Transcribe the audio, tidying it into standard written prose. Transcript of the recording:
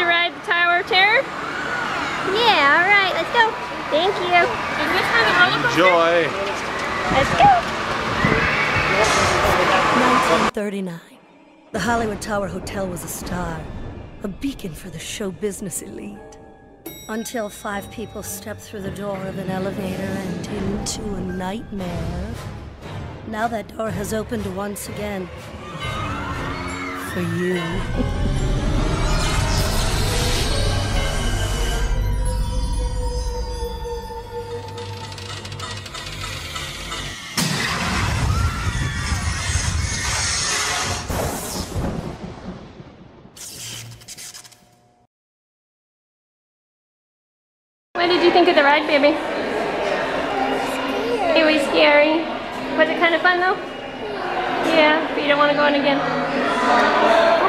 You ride the Tower of Terror? Yeah, alright, let's go. Thank you. Is this for the roller coaster? Enjoy. Let's go. 1939. The Hollywood Tower Hotel was a star, a beacon for the show business elite. Until 5 people stepped through the door of an elevator and into a nightmare. Now that door has opened once again. For you. What did you think of the ride, baby? It was scary. Was it kind of fun though? Yeah, but you don't want to go in again.